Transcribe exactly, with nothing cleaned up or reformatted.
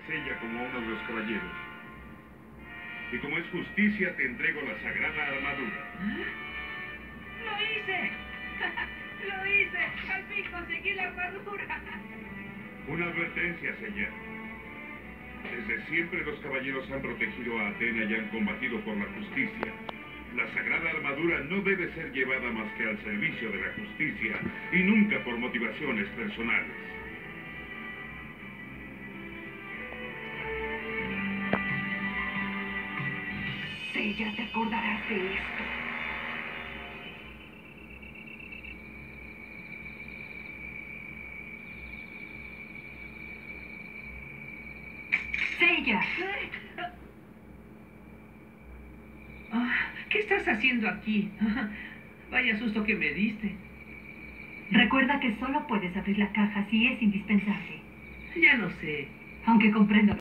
Sella como uno de los caballeros. Y como es justicia, te entrego la sagrada armadura. ¡Lo hice! ¡Lo hice! ¡Al fin conseguí la armadura! Una advertencia, Sella. Desde siempre los caballeros han protegido a Atena y han combatido por la justicia. La sagrada armadura no debe ser llevada más que al servicio de la justicia y nunca por motivaciones personales. Sella, te acordarás de esto. Sella. Ah, ¿qué estás haciendo aquí? Vaya susto que me diste. Recuerda que solo puedes abrir la caja si es indispensable. Ya lo sé. Aunque comprendo